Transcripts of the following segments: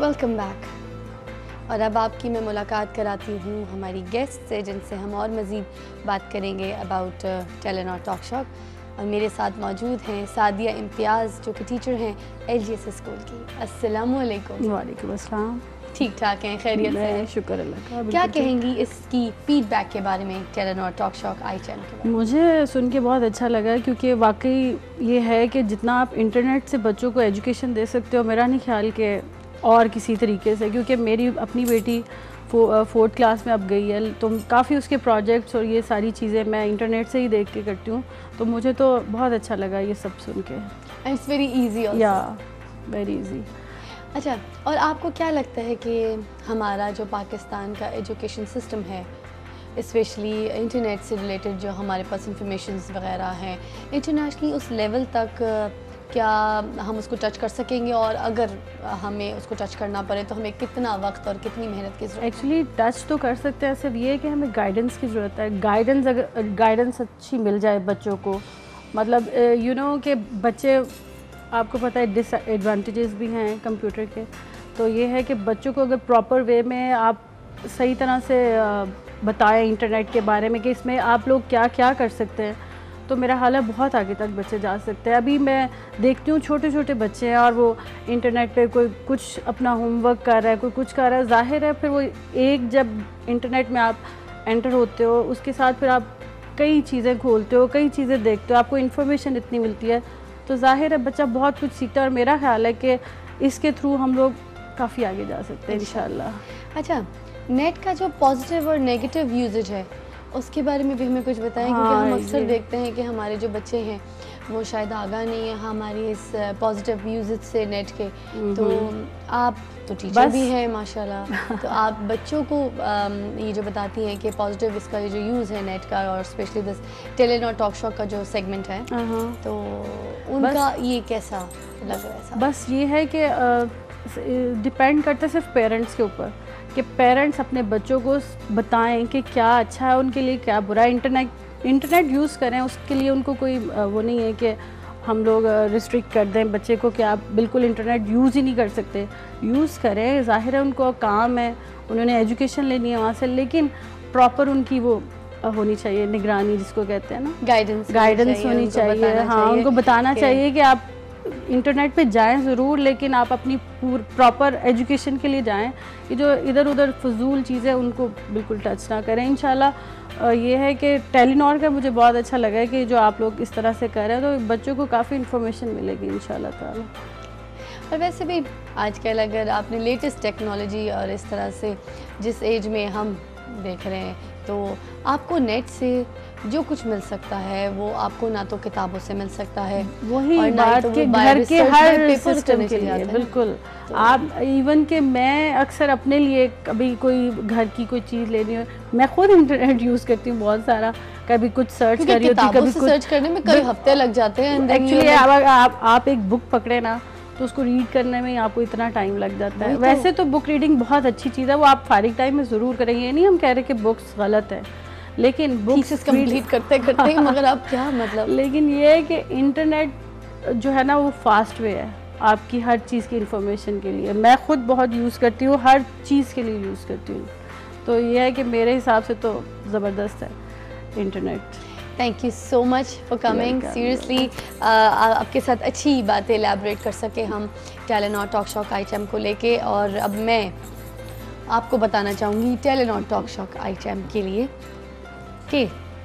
Welcome back. और अब आपकी मैं मुलाकात कराती हूँ हमारी गेस्ट से, जिनसे हम और मज़ीद बात करेंगे अबाउट टेलेनॉर टॉक शॉक। और मेरे साथ मौजूद हैं सादिया इम्तियाज़, जो कि टीचर हैं LGS स्कूल की। अस्सलामु अलैकुम। वालेकुम अस्सलाम। ठीक ठाक हैं, खैरियत से हैं? शुक्र अल्लाह का। क्या कहेंगी इसकी फीडबैक के बारे में, टेलेनॉर टॉक शॉक ICHM के बारे में? मुझे सुन के बहुत अच्छा लगा, क्योंकि वाकई ये है कि जितना आप इंटरनेट से बच्चों को एजुकेशन दे सकते हो, मेरा नहीं ख्याल कि और किसी तरीके से, क्योंकि मेरी अपनी बेटी 4th क्लास में अब गई है, तो काफ़ी उसके प्रोजेक्ट्स और ये सारी चीज़ें मैं इंटरनेट से ही देख के करती हूँ, तो मुझे तो बहुत अच्छा लगा ये सब सुन के। And it's very easy also. या वेरी ईजी। अच्छा, और आपको क्या लगता है कि हमारा जो पाकिस्तान का एजुकेशन सिस्टम है, स्पेशली इंटरनेट से रिलेटेड जो हमारे पास इंफॉर्मेशंस वगैरह हैं, इंटरनेशनली उस लेवल तक क्या हम उसको टच कर सकेंगे? और अगर हमें उसको टच करना पड़े तो हमें कितना वक्त और कितनी मेहनत की ज़रूरत है? एक्चुअली टच तो कर सकते हैं, सिर्फ ये है कि हमें गाइडेंस की ज़रूरत है। अगर गाइडेंस अच्छी मिल जाए बच्चों को, मतलब कि बच्चे, आपको पता है डिसएडवांटेजेस भी हैं कंप्यूटर के, तो ये है कि बच्चों को अगर प्रॉपर वे में आप सही तरह से बताएं इंटरनेट के बारे में कि इसमें आप लोग क्या क्या कर सकते हैं, तो मेरा हाल है बहुत आगे तक बच्चे जा सकते हैं। अभी मैं देखती हूँ छोटे छोटे बच्चे हैं और वो इंटरनेट पे कोई कुछ अपना होमवर्क कर रहा है, कोई कुछ कर रहा है। ज़ाहिर है फिर वो एक जब इंटरनेट में आप एंटर होते हो, उसके साथ फिर आप कई चीज़ें खोलते हो, कई चीज़ें देखते हो, आपको इन्फॉर्मेशन इतनी मिलती है, तो ज़ाहिर है बच्चा बहुत कुछ सीखता है। और मेरा ख्याल है कि इसके थ्रू हम लोग काफ़ी आगे जा सकते हैं इंशाल्लाह। अच्छा, नेट का जो पॉजिटिव और नेगेटिव यूजेज है, उसके बारे में भी हमें कुछ बताएं। हाँ, क्योंकि हम अक्सर देखते हैं कि हमारे जो बच्चे हैं वो शायद आगाह नहीं है हमारी इस पॉजिटिव यूजेज से नेट के। तो आप तो टीचर भी हैं माशाल्लाह, तो आप बच्चों को ये जो बताती हैं कि पॉजिटिव इसका ये जो यूज़ है नेट का, और specially this Telenor talk shock का जो सेगमेंट है, तो उनका ये कैसा लग रहा है? बस ये है कि डिपेंड करता है सिर्फ पेरेंट्स के ऊपर, कि पेरेंट्स अपने बच्चों को बताएं कि क्या अच्छा है उनके लिए, क्या बुरा है। इंटरनेट यूज़ करें, उसके लिए उनको कोई वो नहीं है कि हम लोग रिस्ट्रिक्ट कर दें बच्चे को कि आप बिल्कुल इंटरनेट यूज़ ही नहीं कर सकते। यूज़ करें, ज़ाहिर है उनको काम है, उन्होंने एजुकेशन लेनी है वहाँ से, लेकिन प्रॉपर उनकी वो होनी चाहिए निगरानी, जिसको कहते हैं ना, गाइडेंस होनी चाहिए। हाँ, उनको बताना चाहिए कि आप इंटरनेट पे जाएं ज़रूर, लेकिन आप अपनी प्रॉपर एजुकेशन के लिए जाएं। ये जो इधर उधर फजूल चीज़ें, उनको बिल्कुल टच ना करें। इंशाल्लाह ये है कि टेलेनॉर का मुझे बहुत अच्छा लगा है कि जो आप लोग इस तरह से कर रहे हैं, तो बच्चों को काफ़ी इन्फॉर्मेशन मिलेगी इंशाल्लाह ताला। और वैसे भी आजकल अगर आपने लेटेस्ट टेक्नोलॉजी और इस तरह से जिस एज में हम देख रहे हैं, तो आपको नेट से जो कुछ मिल सकता है वो आपको ना तो किताबों से मिल सकता है, वही और बात तो के घर के हर सिस्टम के लिए बिल्कुल। तो आप इवन के मैं अक्सर अपने लिए कभी कोई घर की कोई चीज़ लेनी हो, मैं खुद इंटरनेट यूज़ करती हूँ बहुत सारा, कभी कुछ सर्च करी होती, कभी कुछ सर्च करने में कई हफ्ते लग जाते हैं। एक्चुअली आप एक बुक पकड़े ना, तो उसको रीड करने में आपको इतना टाइम लग जाता है। वैसे तो बुक रीडिंग बहुत अच्छी चीज़ है, वो आप फारिग टाइम में ज़रूर करें। ये नहीं हम कह रहे कि बुक्स गलत है, लेकिन बुक्स कंप्लीट करते करते मगर आप क्या मतलब, लेकिन ये है कि इंटरनेट जो है ना वो फास्ट वे है आपकी हर चीज़ की इंफॉर्मेशन के लिए। मैं खुद बहुत यूज़ करती हूँ, हर चीज़ के लिए यूज़ करती हूँ, तो ये है कि मेरे हिसाब से तो ज़बरदस्त है internet. Thank you so much for coming. Seriously आपके साथ अच्छी बातें एलैबोरेट कर सके हम टेलेनॉर टॉक शॉक ICHM को लेके। और अब मैं आपको बताना चाहूँगी टेलेनॉर टॉक शॉक ICHM के लिए कि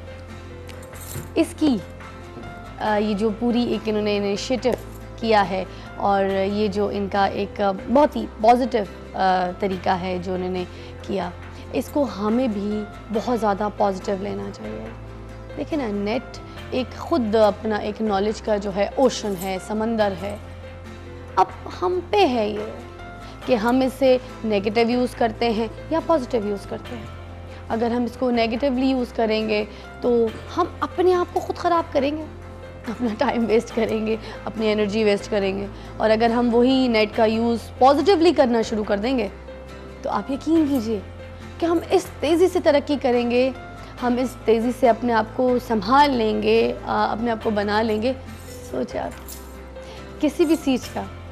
इसकी ये जो पूरी एक इन्होंने इनिशिएटिव किया है, और ये जो इनका एक बहुत ही पॉजिटिव तरीका है जो उन्होंने किया, इसको हमें भी बहुत ज़्यादा पॉजिटिव लेना चाहिए। देखिए ना, नेट एक ख़ुद अपना एक नॉलेज का जो है ओशन है, समंदर है। अब हम पे है ये कि हम इसे नेगेटिव यूज़ करते हैं या पॉजिटिव यूज़ करते हैं। अगर हम इसको नेगेटिवली यूज़ करेंगे तो हम अपने आप को ख़ुद ख़राब करेंगे, अपना टाइम वेस्ट करेंगे, अपनी एनर्जी वेस्ट करेंगे। और अगर हम वही नेट का यूज़ पॉजिटिवली करना शुरू कर देंगे, तो आप यकीन कीजिए कि हम इस तेज़ी से तरक्की करेंगे, हम इस तेज़ी से अपने आप को संभाल लेंगे, अपने आप को बना लेंगे। सोचिए आप, किसी भी चीज़ का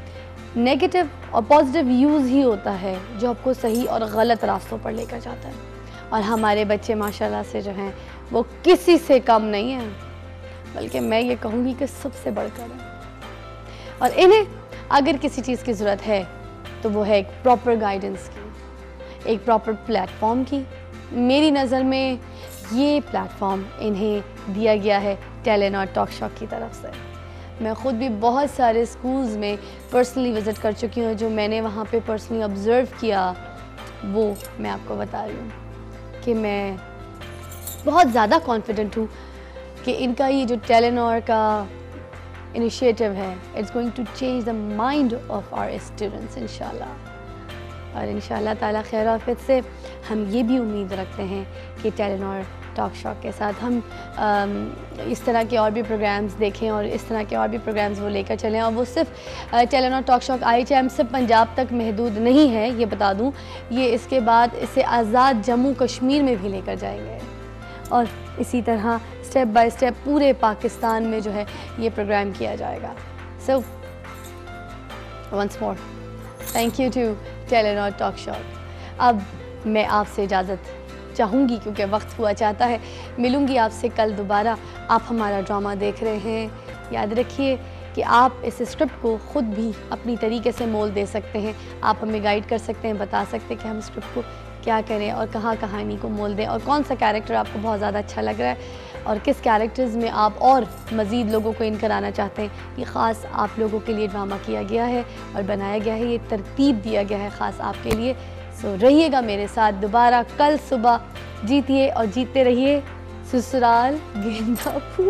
नेगेटिव और पॉजिटिव यूज़ ही होता है जो आपको सही और गलत रास्तों पर लेकर जाता है। और हमारे बच्चे माशाल्लाह से जो हैं वो किसी से कम नहीं हैं, बल्कि मैं ये कहूँगी कि सबसे बढ़कर है। और इन्हें अगर किसी चीज़ की ज़रूरत है तो वो है एक प्रॉपर गाइडेंस की, एक प्रॉपर प्लेटफॉर्म की। मेरी नज़र में ये प्लेटफॉर्म इन्हें दिया गया है टेलेनॉर टॉक शॉक की तरफ से। मैं ख़ुद भी बहुत सारे स्कूल्स में पर्सनली विज़िट कर चुकी हूँ, जो मैंने वहाँ पे पर्सनली ऑब्ज़र्व किया वो मैं आपको बता रही हूँ कि मैं बहुत ज़्यादा कॉन्फिडेंट हूँ कि इनका ये जो टेलेनॉर का इनिशिएटिव है, it's going to change the mind of our students इंशाल्लाह। और इंशाल्लाह ताला खैर आफियत से हम ये भी उम्मीद रखते हैं कि टेलेनॉर टॉक शॉक के साथ हम इस तरह के और भी प्रोग्राम्स देखें और इस तरह के और भी प्रोग्राम्स वो लेकर चलें। और वो सिर्फ टेलेनॉर टॉक शॉक IHM सिर्फ पंजाब तक महदूद नहीं है, ये बता दूं, ये इसके बाद इसे आज़ाद जम्मू कश्मीर में भी लेकर जाएंगे और इसी तरह स्टेप बाय स्टेप पूरे पाकिस्तान में जो है ये प्रोग्राम किया जाएगा। So once more thank you to Telenor talk shock. अब मैं आपसे इजाज़त चाहूँगी क्योंकि वक्त हुआ चाहता है। मिलूँगी आपसे कल दोबारा। आप हमारा ड्रामा देख रहे हैं, याद रखिए कि आप इस स्क्रिप्ट को ख़ुद भी अपनी तरीके से मोल दे सकते हैं। आप हमें गाइड कर सकते हैं, बता सकते हैं कि हम स्क्रिप्ट को क्या करें और कहाँ कहानी को मोल दें और कौन सा कैरेक्टर आपको बहुत ज़्यादा अच्छा लग रहा है और किस कैरेक्टर्स में आप और मज़ीद लोगों को इन कराना चाहते हैं। ये ख़ास आप लोगों के लिए ड्रामा किया गया है और बनाया गया है, ये तरतीब दिया गया है ख़ास आपके लिए। सो रहिएगा मेरे साथ दोबारा कल सुबह। जीतिए और जीतते रहिए ससुराल गेंदा फूल।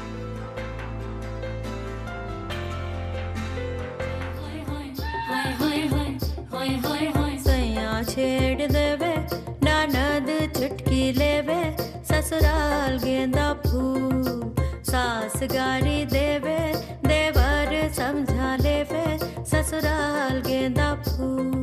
छेड़ देवे ननद चुटकी लेवे ससुराल गेंदा फूल, सास गारी देवे देवर समझा लेवे ससुराल गेंदा फूल।